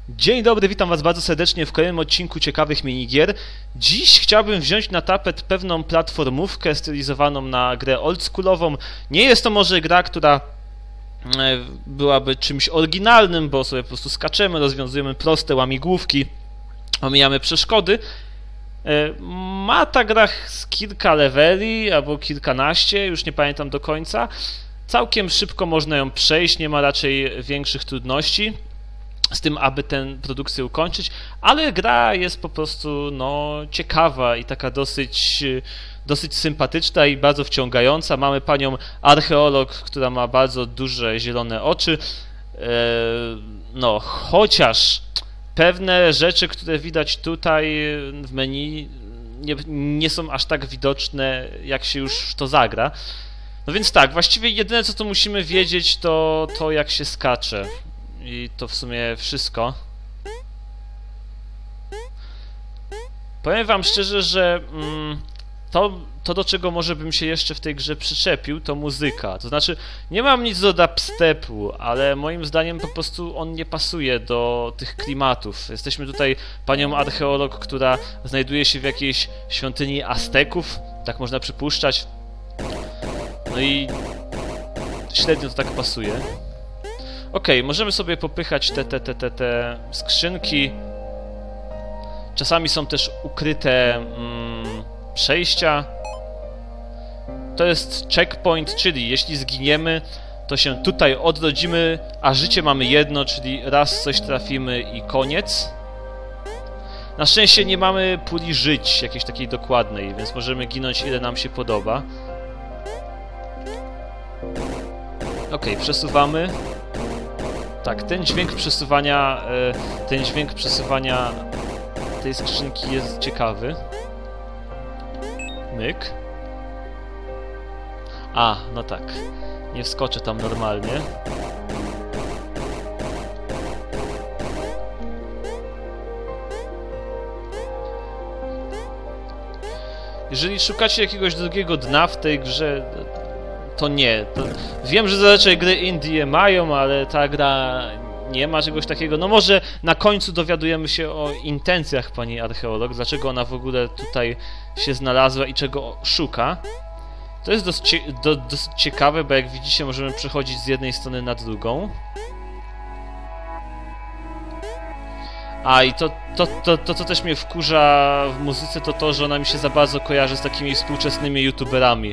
Dzień dobry, witam was bardzo serdecznie w kolejnym odcinku ciekawych minigier. Dziś chciałbym wziąć na tapet pewną platformówkę stylizowaną na grę oldschoolową. Nie jest to może gra, która byłaby czymś oryginalnym, bo sobie po prostu skaczemy, rozwiązujemy proste łamigłówki, omijamy przeszkody. Ma ta gra z kilka leveli, albo kilkanaście, już nie pamiętam do końca. Całkiem szybko można ją przejść, nie ma raczej większych trudności z tym, aby tę produkcję ukończyć, ale gra jest po prostu ciekawa i taka dosyć sympatyczna i bardzo wciągająca. Mamy panią archeolog, która ma bardzo duże zielone oczy. Chociaż pewne rzeczy, które widać tutaj w menu, nie są aż tak widoczne, jak się już w to zagra. No więc tak, właściwie jedyne co tu musimy wiedzieć, to jak się skacze. I to w sumie wszystko. Powiem wam szczerze, że to do czego może bym się jeszcze w tej grze przyczepił, to muzyka. To znaczy, nie mam nic do dubstepu, ale moim zdaniem po prostu on nie pasuje do tych klimatów. Jesteśmy tutaj panią archeolog, która znajduje się w jakiejś świątyni Azteków, tak można przypuszczać. No i średnio to tak pasuje. Okej, możemy sobie popychać te skrzynki. Czasami są też ukryte przejścia. To jest checkpoint, czyli jeśli zginiemy, to się tutaj odrodzimy, a życie mamy jedno, czyli raz coś trafimy i koniec. Na szczęście nie mamy puli żyć jakiejś takiej dokładnej, więc możemy ginąć ile nam się podoba. Okej, przesuwamy. Tak, ten dźwięk przesuwania tej skrzynki jest ciekawy. Myk. A, no tak. Nie wskoczę tam normalnie. Jeżeli szukacie jakiegoś drugiego dna w tej grze, to nie. Wiem, że zazwyczaj gry indie mają, ale ta gra nie ma czegoś takiego. No może na końcu dowiadujemy się o intencjach pani archeolog, dlaczego ona w ogóle tutaj się znalazła i czego szuka. To jest dosyć ciekawe, bo jak widzicie możemy przechodzić z jednej strony na drugą. A i to co też mnie wkurza w muzyce, to że ona mi się za bardzo kojarzy z takimi współczesnymi youtuberami.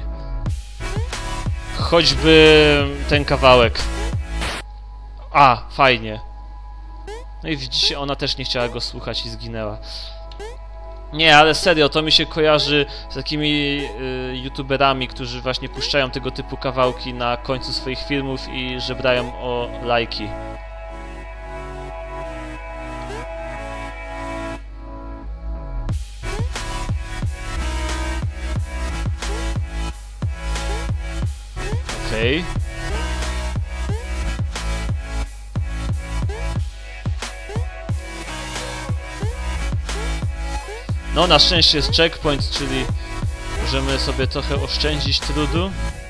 Choćby ten kawałek. A, fajnie. No i widzicie, ona też nie chciała go słuchać i zginęła. Nie, ale serio, to mi się kojarzy z takimi youtuberami, którzy właśnie puszczają tego typu kawałki na końcu swoich filmów i żebrają o lajki. Okej. No, na szczęście jest checkpoint, czyli możemy sobie trochę oszczędzić trudu.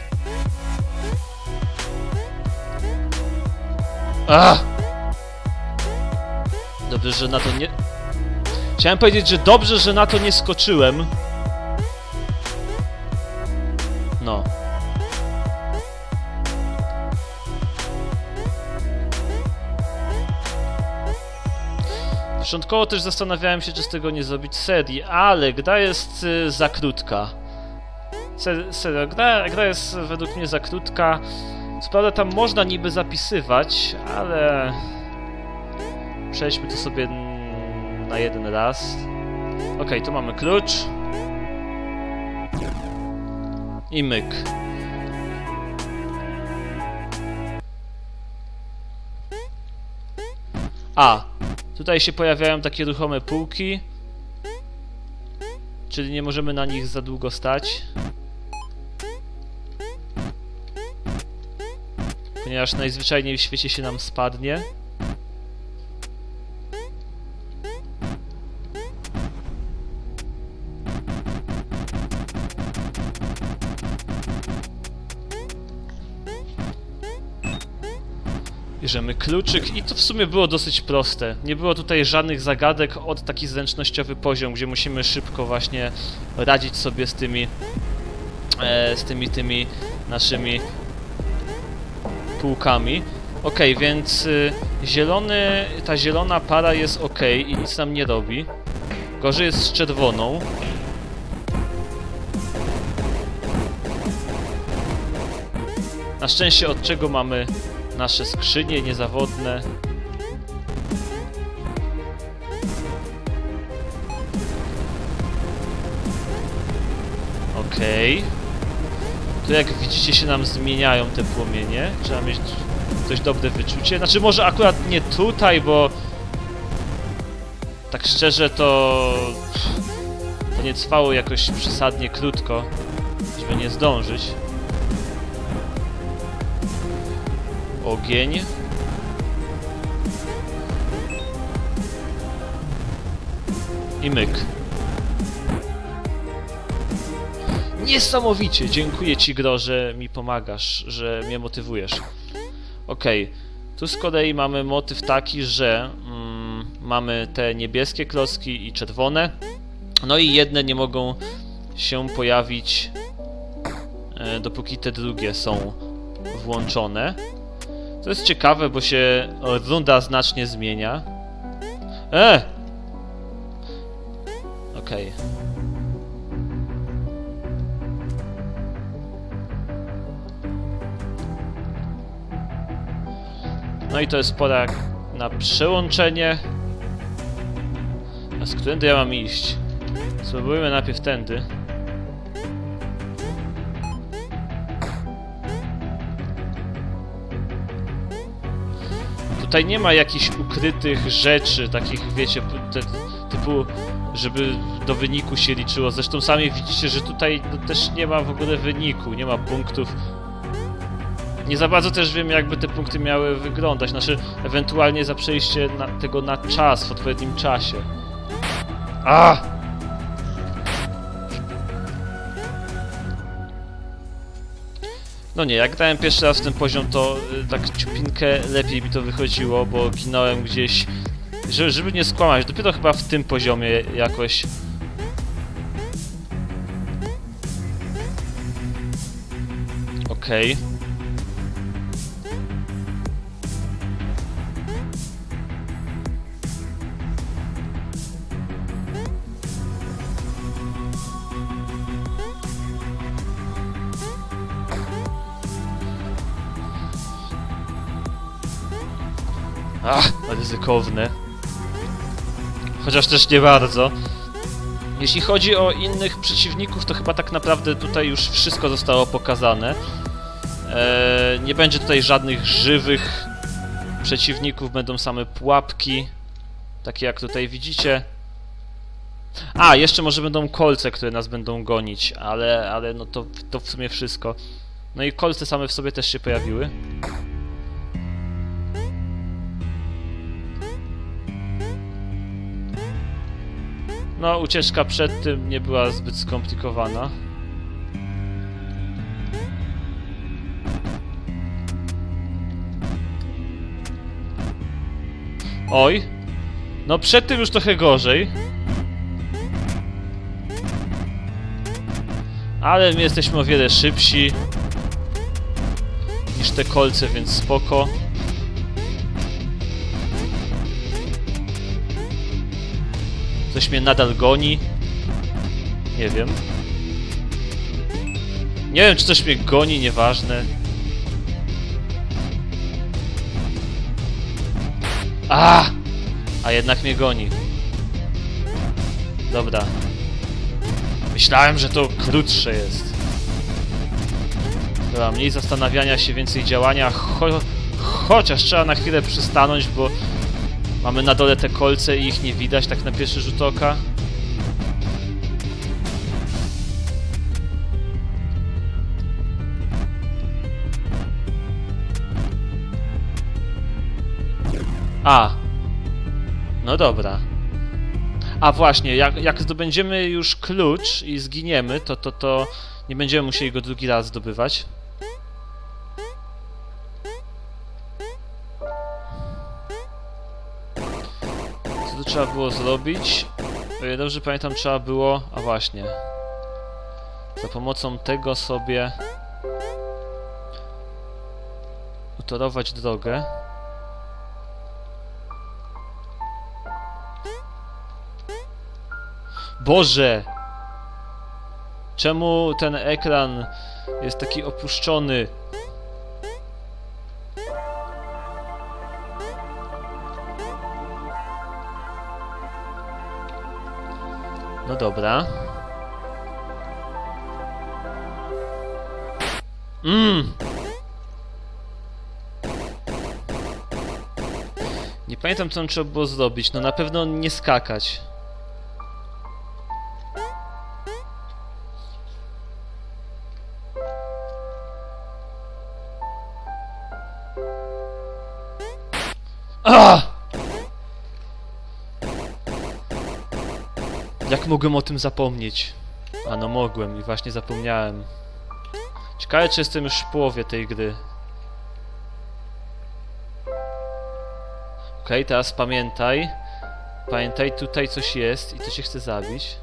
Dobrze, że na to nie... Chciałem powiedzieć, że dobrze, że na to nie skoczyłem. No. Początkowo też zastanawiałem się, czy z tego nie zrobić serii, ale gra jest za krótka. Serio, gra jest według mnie za krótka. Co prawda tam można niby zapisywać, ale... Przejdźmy to sobie na jeden raz. Okej, tu mamy klucz. I myk. Tutaj się pojawiają takie ruchome półki, czyli nie możemy na nich za długo stać, ponieważ najzwyczajniej w świecie się nam spadnie. bierzemy kluczyk i to w sumie było dosyć proste. Nie było tutaj żadnych zagadek od taki zręcznościowy poziom, gdzie musimy szybko właśnie radzić sobie z tymi naszymi półkami. Okej, więc ta zielona para jest ok i nic nam nie robi. Gorzej jest z czerwoną. Na szczęście od czego mamy nasze skrzynie niezawodne. Okej. Tu jak widzicie się nam zmieniają te płomienie. Trzeba mieć dość dobre wyczucie. Znaczy może akurat nie tutaj, bo tak szczerze to nie trwało jakoś przesadnie krótko, żeby nie zdążyć. Ogień. I myk. Niesamowicie! Dziękuję ci, Gro, że mi pomagasz, że mnie motywujesz. Okej. Tu z kolei mamy motyw taki, że mamy te niebieskie klocki i czerwone. No i jedne nie mogą się pojawić, dopóki te drugie są włączone. To jest ciekawe, bo się runda znacznie zmienia. Okej. No i to jest pora na przełączenie. A z którędy ja mam iść? Spróbujmy najpierw tędy. Tutaj nie ma jakichś ukrytych rzeczy, takich wiecie, typu, żeby do wyniku się liczyło. Zresztą sami widzicie, że tutaj też nie ma w ogóle wyniku, nie ma punktów. Nie za bardzo też wiem, jakby te punkty miały wyglądać, znaczy ewentualnie za przejście tego na czas, w odpowiednim czasie. No nie, jak dałem pierwszy raz ten poziom, to tak ciupinkę lepiej mi to wychodziło, bo ginąłem gdzieś, żeby nie skłamać, dopiero chyba w tym poziomie jakoś. Okej. Ryzykowne. Chociaż też nie bardzo. Jeśli chodzi o innych przeciwników, to chyba tak naprawdę tutaj już wszystko zostało pokazane. Nie będzie tutaj żadnych żywych przeciwników, będą same pułapki. Takie jak tutaj widzicie. Jeszcze może będą kolce, które nas będą gonić, ale no to w sumie wszystko. No i kolce same w sobie też się pojawiły. No, ucieczka przed tym nie była zbyt skomplikowana. Oj. No, przed tym już trochę gorzej. Ale my jesteśmy o wiele szybsi niż te kolce, więc spoko. Coś mnie nadal goni. Nie wiem. Nie wiem, czy coś mnie goni, nieważne. A jednak mnie goni. Dobra. Myślałem, że to krótsze jest. Dobra, mniej zastanawiania się, więcej działania. Chociaż trzeba na chwilę przystanąć, bo mamy na dole te kolce i ich nie widać tak na pierwszy rzut oka. No dobra. Właśnie, jak zdobędziemy już klucz i zginiemy, to nie będziemy musieli go drugi raz zdobywać. Co tu trzeba było zrobić? O ile dobrze pamiętam, trzeba było... A właśnie. Za pomocą tego sobie... utorować drogę. Boże! Czemu ten ekran jest taki opuszczony? No dobra. Nie pamiętam, co tam trzeba było zrobić. No na pewno nie skakać. Jak mogłem o tym zapomnieć? A no mogłem i właśnie zapomniałem. Ciekawe, czy jestem już w połowie tej gry. Okej, teraz pamiętaj. Pamiętaj, tutaj coś jest i to cię chce zabić.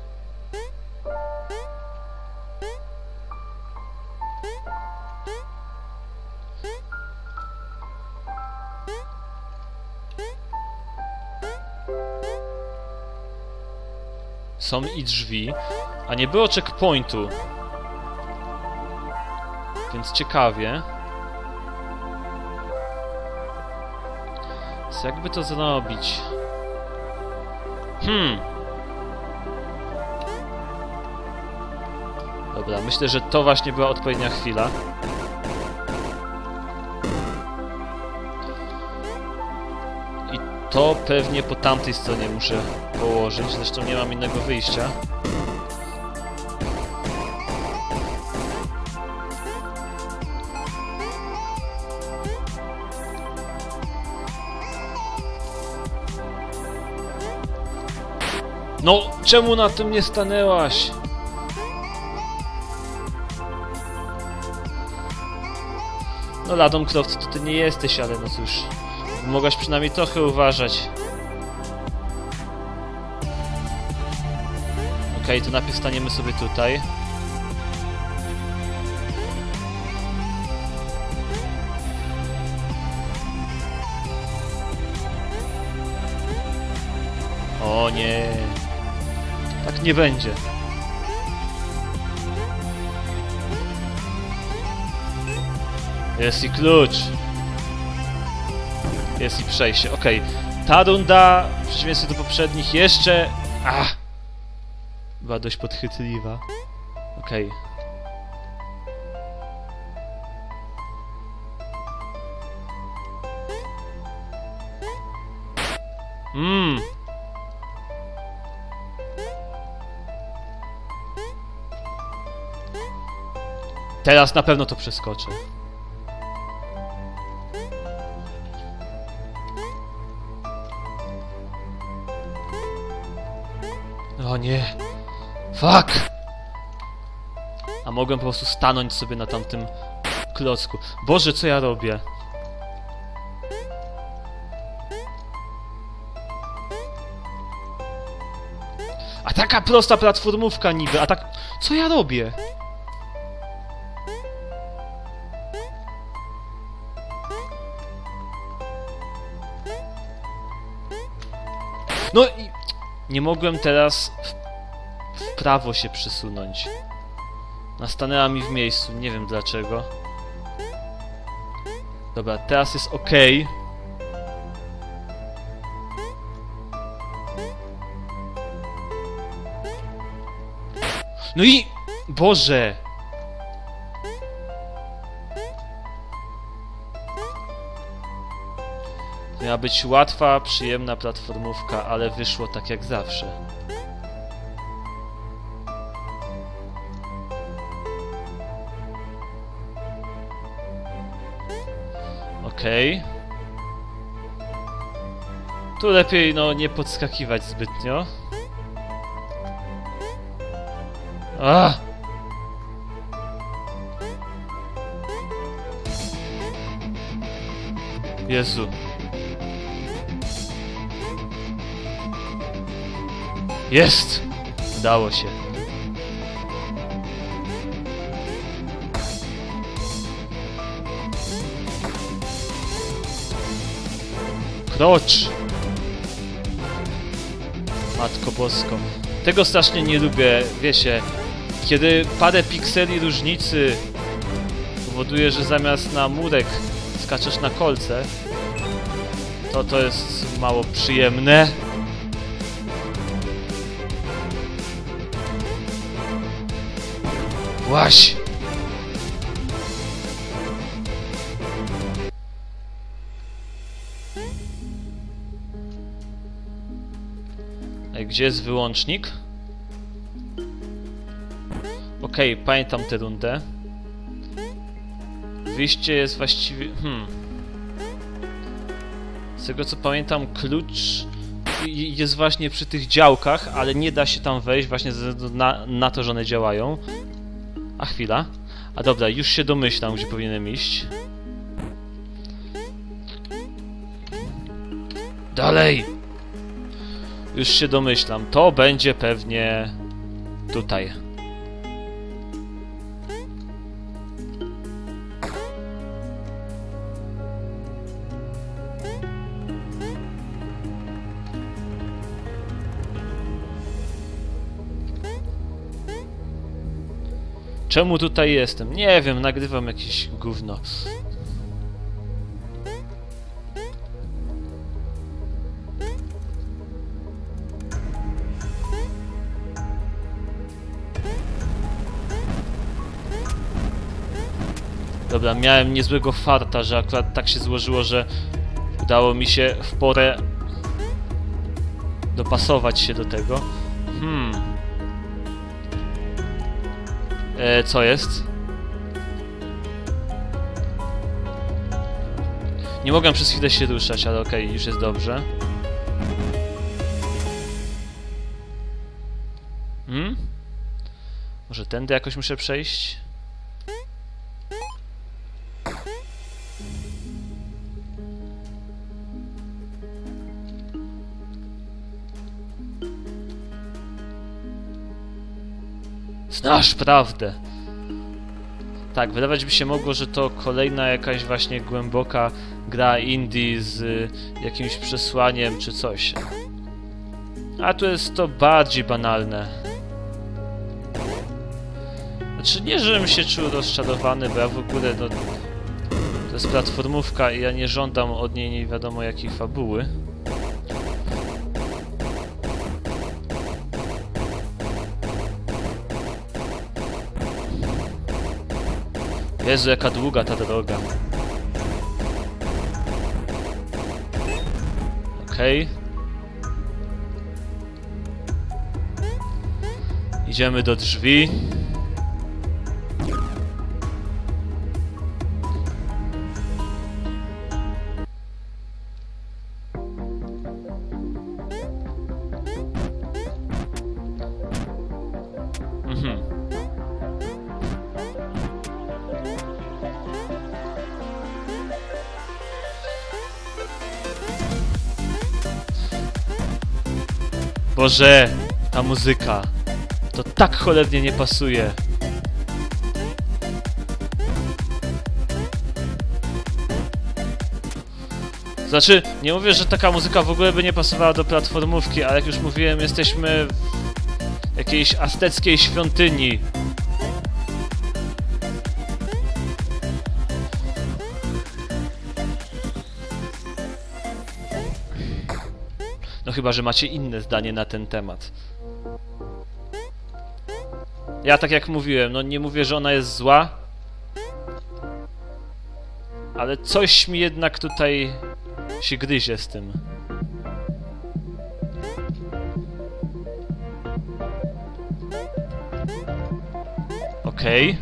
Są i drzwi, a nie było checkpointu. Więc ciekawie. Więc jakby to zrobić? Dobra, myślę, że to właśnie była odpowiednia chwila. I to pewnie po tamtej stronie muszę położyć, zresztą nie mam innego wyjścia. No, czemu na tym nie stanęłaś? No, Ladon Croft, to ty nie jesteś, ale no cóż. Mogłaś przynajmniej trochę uważać. Okej, to najpierw staniemy sobie tutaj. O nie. Tak nie będzie. Jest i klucz. Jest i przejście. Okej. Ta runda, w przeciwieństwie do poprzednich, jeszcze... była dość podchwytliwa. Okej. Teraz na pewno to przeskoczę. O nie. Fuck! A mogłem po prostu stanąć sobie na tamtym klocku. Boże, co ja robię? A taka prosta platformówka niby, a tak... Co ja robię? No i... Nie mogłem teraz w prawo się przesunąć. Stanęła mi w miejscu, nie wiem dlaczego. Dobra, teraz jest ok. No i... Boże! Miała być łatwa, przyjemna platformówka, ale wyszło tak jak zawsze. Okej. Tu lepiej, no, nie podskakiwać zbytnio. Jezu. Jest! Udało się. Krocz! Matko Bosko. Tego strasznie nie lubię, wiecie. Kiedy parę pikseli różnicy powoduje, że zamiast na murek skaczesz na kolce, to jest mało przyjemne. Właś! Ej, gdzie jest wyłącznik? Okej, pamiętam tę rundę. Wyjście jest właściwie... Z tego co pamiętam, klucz jest właśnie przy tych działkach, ale nie da się tam wejść właśnie ze względu na to, że one działają. A chwila. A dobra, już się domyślam, gdzie powinienem iść. Dalej! Już się domyślam. To będzie pewnie tutaj. Czemu tutaj jestem? Nie wiem, nagrywam jakieś gówno. Dobra, miałem niezłego farta, że akurat tak się złożyło, że udało mi się w porę dopasować się do tego. Co jest? Nie mogłem przez chwilę się ruszać, ale okej, już jest dobrze. Może tędy jakoś muszę przejść? Znasz prawdę. Tak, wydawać by się mogło, że to kolejna jakaś właśnie głęboka gra indie z jakimś przesłaniem czy coś. A tu jest to bardziej banalne. Znaczy nie, żebym się czuł rozczarowany, bo ja w ogóle no, to jest platformówka i ja nie żądam od niej nie wiadomo jakiej fabuły. Jezu, jaka długa ta droga. Okej. Idziemy do drzwi. Boże, ta muzyka. To tak cholernie nie pasuje. Znaczy, nie mówię, że taka muzyka w ogóle by nie pasowała do platformówki, ale jak już mówiłem, jesteśmy w jakiejś azteckiej świątyni. No chyba, że macie inne zdanie na ten temat. Ja tak jak mówiłem, no nie mówię, że ona jest zła. Ale coś mi jednak tutaj się gryzie z tym. Okej.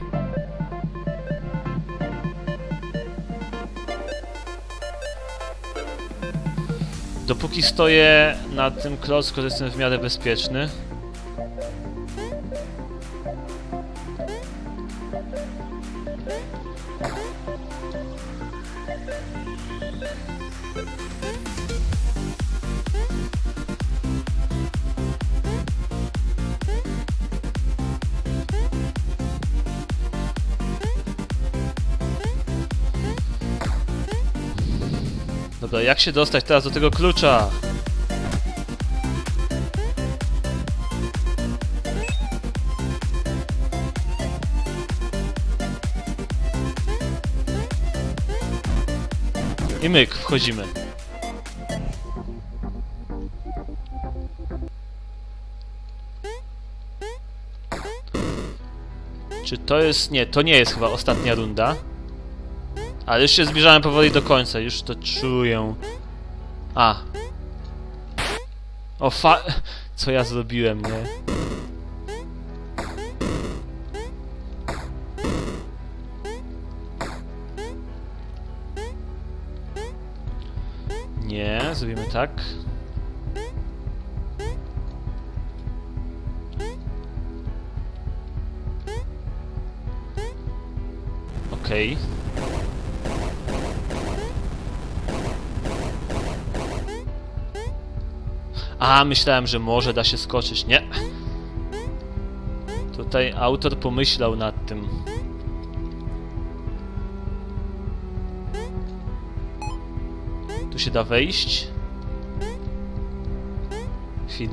Dopóki stoję na tym klocku, to jestem w miarę bezpieczny. Dobra, jak się dostać teraz do tego klucza? I myk, wchodzimy. Czy to jest... Nie, to nie jest chyba ostatnia runda. Ale już się zbliżałem powoli do końca, już to czuję. A. O Co ja zrobiłem, nie? Nie, zrobimy tak. Okej. A, myślałem, że może da się skoczyć. Nie. Tutaj autor pomyślał nad tym. Tu się da wejść. Chwilę.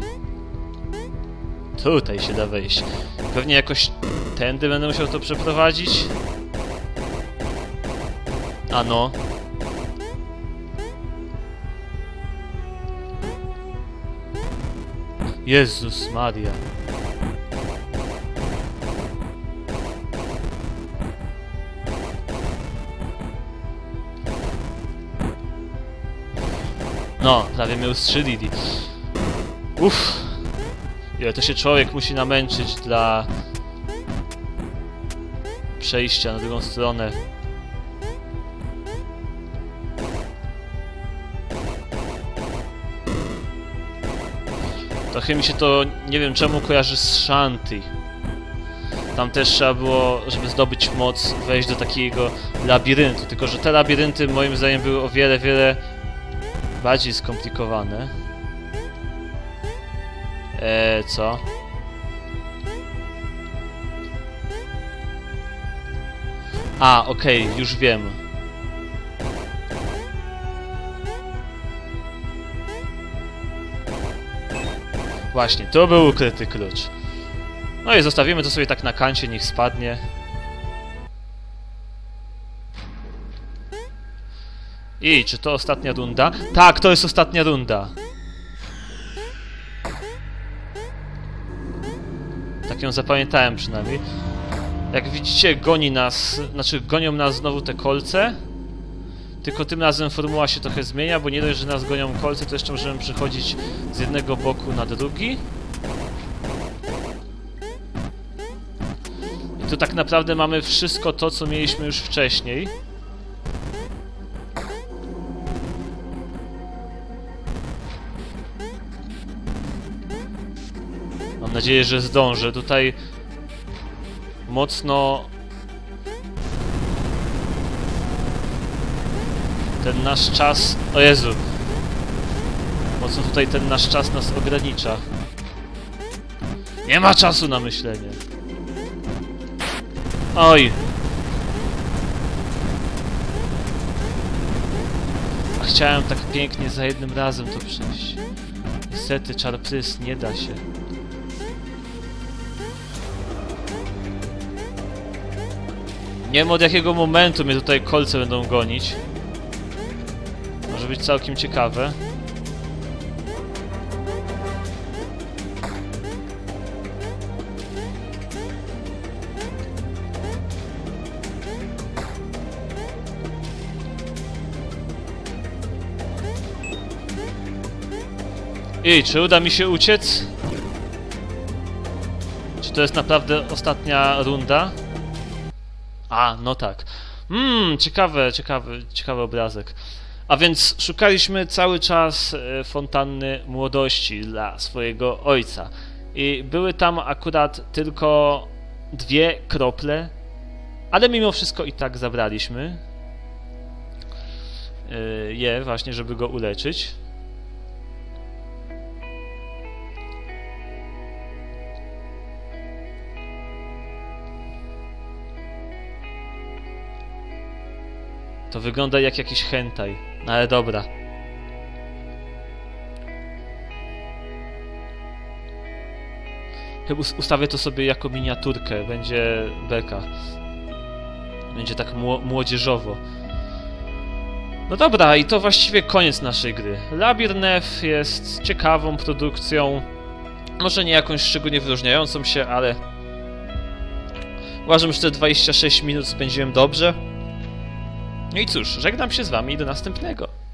Tutaj się da wejść. Pewnie jakoś tędy będę musiał to przeprowadzić. Ano. Jezus Maria. No, prawie mnie ustrzelili. Uff. Ile to się człowiek musi namęczyć dla przejścia na drugą stronę. Trochę mi się to, nie wiem czemu, kojarzy z Shanty. Tam też trzeba było, żeby zdobyć moc, wejść do takiego labiryntu. Tylko że te labirynty moim zdaniem były o wiele, wiele bardziej skomplikowane. Co? A, okej, już wiem. Właśnie, to był ukryty klucz. No i zostawimy to sobie tak na kancie, niech spadnie. I czy to ostatnia runda? Tak, to jest ostatnia runda. Tak ją zapamiętałem przynajmniej. Jak widzicie, gonią nas znowu te kolce. Tylko tym razem formuła się trochę zmienia, bo nie dość, że nas gonią kolce, to jeszcze możemy przechodzić z jednego boku na drugi. I tu tak naprawdę mamy wszystko to, co mieliśmy już wcześniej. Mam nadzieję, że zdążę. Tutaj mocno ten nasz czas... O Jezu! Mocno tutaj ten nasz czas nas ogranicza. Nie ma czasu na myślenie. Oj! A chciałem tak pięknie za jednym razem to przejść. Niestety, czarprys, nie da się. Nie wiem od jakiego momentu mnie tutaj kolce będą gonić. Może być całkiem ciekawe. I czy uda mi się uciec? Czy to jest naprawdę ostatnia runda? A, no tak. Ciekawy obrazek. A więc szukaliśmy cały czas fontanny młodości dla swojego ojca. I były tam akurat tylko 2 krople, ale mimo wszystko i tak zabraliśmy je właśnie, żeby go uleczyć. To wygląda jak jakiś hentai, no ale dobra. Chyba ustawię to sobie jako miniaturkę, będzie beka. Będzie tak młodzieżowo. No dobra, i to właściwie koniec naszej gry. Labirnef jest ciekawą produkcją, może nie jakąś szczególnie wyróżniającą się, ale uważam, że te 26 minut spędziłem dobrze. No i cóż, żegnam się z wami do następnego.